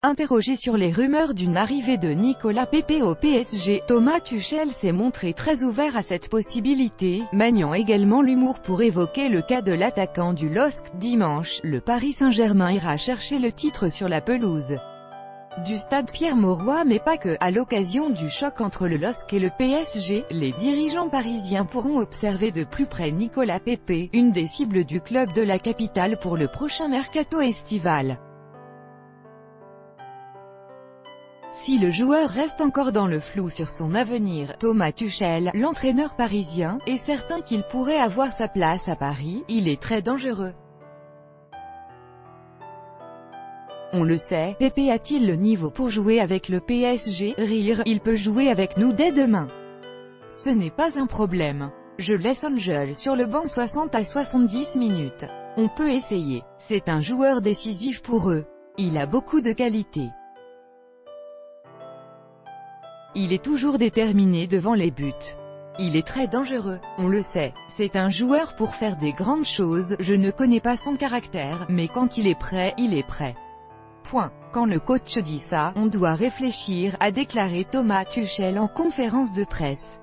Interrogé sur les rumeurs d'une arrivée de Nicolas Pepe au PSG, Thomas Tuchel s'est montré très ouvert à cette possibilité, maniant également l'humour pour évoquer le cas de l'attaquant du LOSC. Dimanche, le Paris Saint-Germain ira chercher le titre sur la pelouse du stade Pierre-Mauroy, mais pas que. À l'occasion du choc entre le LOSC et le PSG, les dirigeants parisiens pourront observer de plus près Nicolas Pepe, une des cibles du club de la capitale pour le prochain mercato estival. Si le joueur reste encore dans le flou sur son avenir, Thomas Tuchel, l'entraîneur parisien, est certain qu'il pourrait avoir sa place à Paris. Il est très dangereux. On le sait, Pepe a-t-il le niveau pour jouer avec le PSG? Rire, il peut jouer avec nous dès demain. Ce n'est pas un problème. Je laisse Angel sur le banc 60 à 70 minutes. On peut essayer. C'est un joueur décisif pour eux. Il a beaucoup de qualités. Il est toujours déterminé devant les buts. Il est très dangereux, on le sait. C'est un joueur pour faire des grandes choses. Je ne connais pas son caractère, mais quand il est prêt, il est prêt. Point. Quand le coach dit ça, on doit réfléchir, a déclaré Thomas Tuchel en conférence de presse.